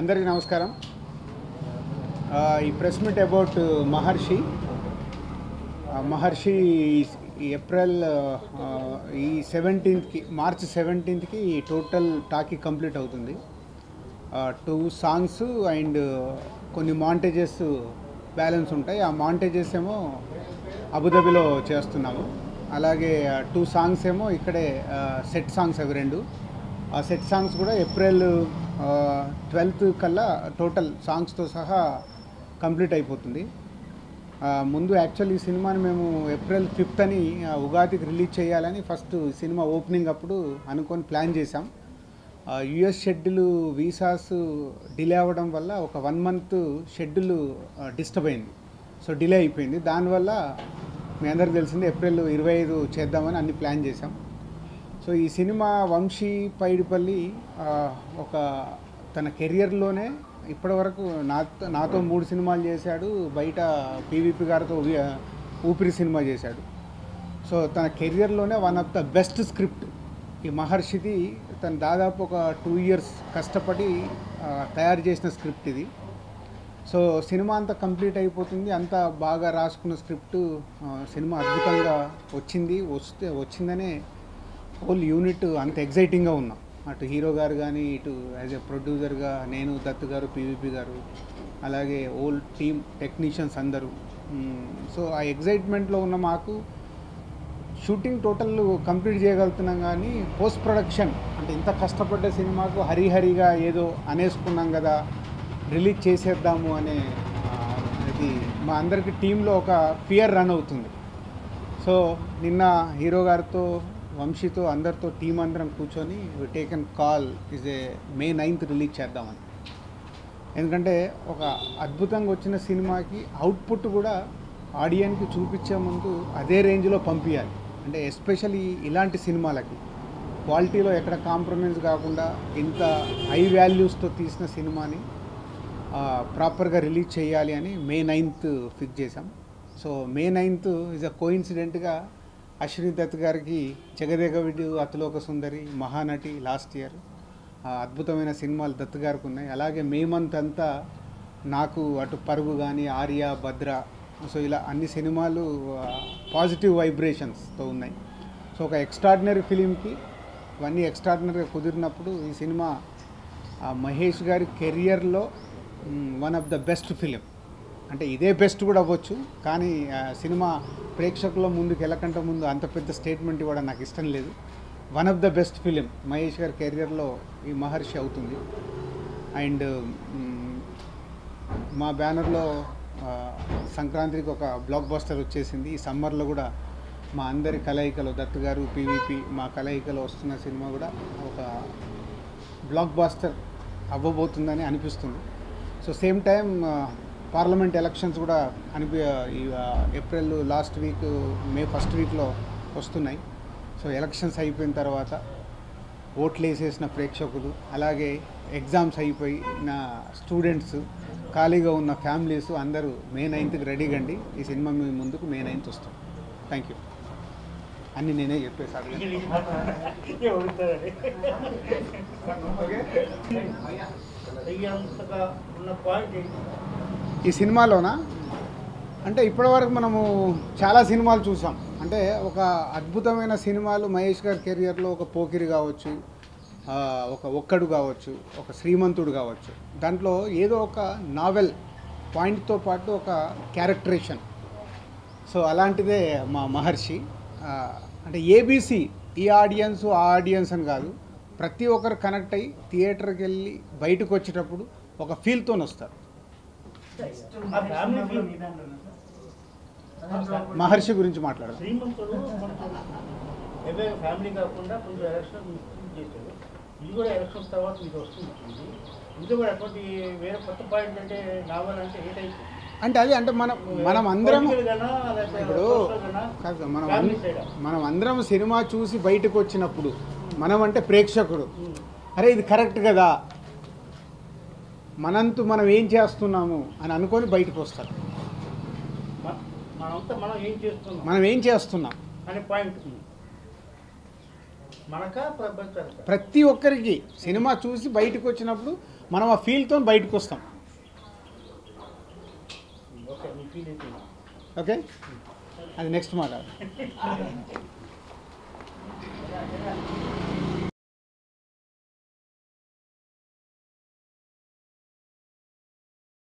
అందరికీ నమస్కారం. ఈ press meet about Maharshi April ఈ 17th March 17th total talkie complete అవుతుంది. 2 songs అండ్ కొన్ని మాంటేజెస్ బ్యాలెన్స్ ఉంటాయి. ఆ మాంటేజెస్ ఏమో అబుదాబిలో చేస్తున్నాము. అలాగే 2 songs ఏమో ఇక్కడే సెట్ సాంగ్స్ అవి 2. ఆ సెట్ సాంగ్స్ కూడా ఏప్రిల్ 12th కల్లా టోటల్ సాంగ్స్తో సహా కంప్లీట్ అయిపోతుంది. ముందు యాక్చువల్లీ ఈ సినిమాని మేము ఏప్రిల్ 5th అని ఉగాదికి రిలీజ్ చేయాలని ఫస్ట్ సినిమా ఓపెనింగ్ అప్పుడు అనుకొని ప్లాన్ చేశాం. యుఎస్ షెడ్యూల్ వీసాస్ డిలే అవ్వడం వల్ల ఒక 1 month షెడ్యూల్ డిస్టర్బ్ అయింది. సో డిలే అయిపోయింది. దానివల్ల మీ అందరికి తెలిసింది ఏప్రిల్ 25 చేద్దామని అన్ని ప్లాన్ చేశాం. సో ఈ సినిమా వంశీ పైడిపల్లి ఒక తన కెరియర్లోనే ఇప్పటివరకు నాతో 3 సినిమాలు చేశాడు. బయట పీవీపీ గారితో ఊపిరి సినిమా చేశాడు. సో తన కెరియర్లోనే one of the best script ఈ మహర్షిది. తను దాదాపు ఒక 2 years కష్టపడి తయారు చేసిన స్క్రిప్ట్ ఇది. సో సినిమా అంతా కంప్లీట్ అయిపోతుంది. అంతా బాగా రాసుకున్న స్క్రిప్ట్. సినిమా అద్భుతంగా వచ్చిందనే హోల్ యూనిట్ అంత ఎగ్జైటింగ్గా ఉన్నాం. అటు హీరో గారు కానీ, ఇటు యాజ్ ఎ ప్రొడ్యూసర్గా నేను, దత్తు గారు, పీవీపీ గారు, అలాగే హోల్ టీమ్ టెక్నీషియన్స్ అందరూ. సో ఆ ఎగ్జైట్మెంట్లో ఉన్న మాకు షూటింగ్ టోటల్ కంప్లీట్ చేయగలుగుతున్నాం, కానీ పోస్ట్ ప్రొడక్షన్ అంటే ఇంత కష్టపడ్డ సినిమాకు హరిహరిగా ఏదో అనేసుకున్నాం కదా, రిలీజ్ చేసేద్దాము అనే ఇది మా అందరికీ టీంలో ఒక ఫియర్ రన్ అవుతుంది. సో నిన్న హీరో గారితో, వంశీతో, అందరితో టీం అందరం కూర్చొని taken call is a May 9th release చేద్దామని. ఎందుకంటే ఒక అద్భుతంగా వచ్చిన సినిమాకి అవుట్పుట్ కూడా ఆడియన్స్కి చూపించే ముందు అదే రేంజ్లో పంపించాలి. అంటే ఎస్పెషల్లీ ఇలాంటి సినిమాలకి క్వాలిటీలో ఎక్కడ కాంప్రమైజ్ కాకుండా ఇంత హై వాల్యూస్తో తీసిన సినిమాని ప్రాపర్గా రిలీజ్ చేయాలి అని May 9th ఫిక్స్ చేశాం. So May 9th is a కోయిన్సిడెంట్గా అశ్విని దత్ గారికి జగదేకవీడు, అతిలోక సుందరి, మహానటి లాస్ట్ ఇయర్ అద్భుతమైన సినిమాలు దత్ గారికి ఉన్నాయి. అలాగే మే మంత్ అంతా నాకు అటు పరుగు కానీ, ఆర్య, భద్ర, సో ఇలా అన్ని సినిమాలు పాజిటివ్ వైబ్రేషన్స్తో ఉన్నాయి. సో ఒక ఎక్స్ట్రాడినరీ ఫిలింకి ఇవన్నీ ఎక్స్ట్రాడినరీగా కుదిరినప్పుడు ఈ సినిమా మహేష్ గారి కెరియర్లో one of the best film. అంటే ఇదే బెస్ట్ కూడా అవ్వచ్చు, కానీ సినిమా ప్రేక్షకుల ముందుకు వెళ్ళకంటే ముందు అంత పెద్ద స్టేట్మెంట్ ఇవ్వడం నాకు ఇష్టం లేదు. One of the best film Mahesh గారి కెరియర్లో ఈ మహర్షి అవుతుంది. అండ్ మా బ్యానర్లో సంక్రాంతికి ఒక బ్లాక్ బస్టర్ వచ్చేసింది. ఈ సమ్మర్లో కూడా మా అందరి కలయికలో, దత్తు గారు, పీవీపీ, మా కలయికలో వస్తున్న సినిమా కూడా ఒక బ్లాక్ బస్టర్ అవ్వబోతుందని అనిపిస్తుంది. So same time parliament elections కూడా April last week, May 1st వీక్లో వస్తున్నాయి. సో ఎలక్షన్స్ అయిపోయిన తర్వాత ఓట్లు వేసేసిన ప్రేక్షకులు, అలాగే ఎగ్జామ్స్ అయిపోయిన స్టూడెంట్స్, ఖాళీగా ఉన్న ఫ్యామిలీస్ అందరూ May 9th రెడీగా అండి. ఈ సినిమా మీ ముందుకు May 9th వస్తాం. Thank you. అన్నీ నేనే చెప్పేసాను. ఈ సినిమాలోనా అంటే ఇప్పటివరకు మనము చాలా సినిమాలు చూసాం. అంటే ఒక అద్భుతమైన సినిమాలు మహేష్ గారి కెరియర్లో ఒక పోకిరి కావచ్చు, ఒక ఒక్కడు కావచ్చు, ఒక శ్రీమంతుడు కావచ్చు, దాంట్లో ఏదో ఒక నావెల్ పాయింట్తో పాటు ఒక క్యారెక్టరేషన్. సో అలాంటిదే మా మహర్షి. అంటే ఏబీసీ ఈ ఆడియన్స్ ఆ ఆడియన్స్ అని కాదు, ప్రతి ఒక్కరు కనెక్ట్ అయ్యి థియేటర్కి వెళ్ళి బయటకు వచ్చేటప్పుడు ఒక ఫీల్తో వస్తారు. మహర్షి గురించి మాట్లాడారు. అంటే అది అంటే మనం అందరం ఇప్పుడు మనం అందరం సినిమా చూసి బయటకు వచ్చినప్పుడు మనం అంటే ప్రేక్షకుడు, అరే ఇది కరెక్ట్ కదా, మనంతు మనం ఏం చేస్తున్నాము అని అనుకొని బయటకు వస్తారు. మనం ఏం చేస్తున్నాం అనే పాయింట్ ప్రతి ఒక్కరికి సినిమా చూసి బయటకు వచ్చినప్పుడు మనం ఆ ఫీల్తో బయటకు వస్తాం. ఓకే, అది నెక్స్ట్ మాట.